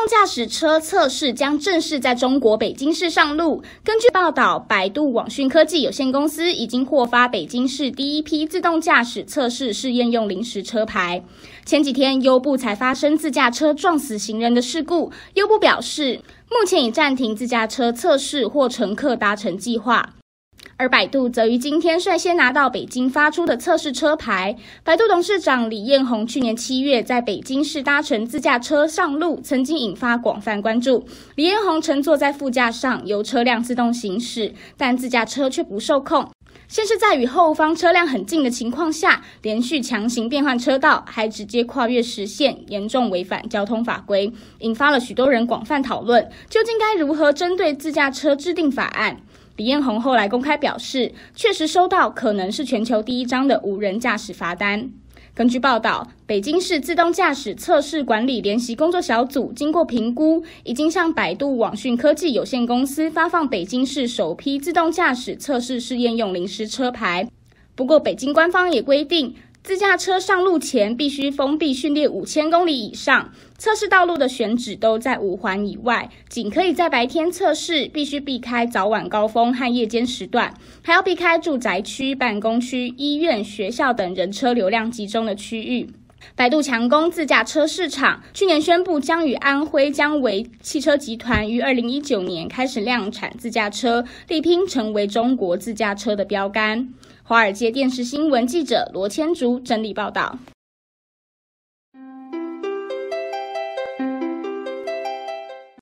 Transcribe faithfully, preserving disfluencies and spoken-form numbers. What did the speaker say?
驾驶车测试将正式在中国北京市上路。根据报道，百度网讯科技有限公司已经获发北京市第一批自动驾驶测试试验用临时车牌。前几天，优步才发生自驾车撞死行人的事故。优步表示，目前已暂停自驾车测试或乘客搭乘计划。而百度则于今天率先拿到北京发出的测试车牌。百度董事长李彦宏去年七月在北京市搭乘自驾车上路，曾经引发广泛关注。李彦宏乘坐在副驾上，由车辆自动行驶，但自驾车却不受控。先是在与后方车辆很近的情况下，连续强行变换车道，还直接跨越实线，严重违反交通法规，引发了许多人广泛讨论，究竟该如何针对自驾车制定法案。李彦宏后来公开表示，确实收到可能是全球第一张的无人驾驶罚单。根据报道，北京市自动驾驶测试管理联席工作小组经过评估，已经向百度网讯科技有限公司发放北京市首批自动驾驶测试试验用临时车牌。不过，北京官方也规定，自驾车上路前必须封闭训练五千公里以上，测试道路的选址都在五环以外，仅可以在白天测试，必须避开早晚高峰和夜间时段，还要避开住宅区、办公区、医院、学校等人车流量集中的区域。百度强攻自驾车市场，去年宣布将与安徽江维汽车集团于二零一九年开始量产自驾车，力拼成为中国自驾车的标杆。华尔街电视新闻记者罗千竹整理报道。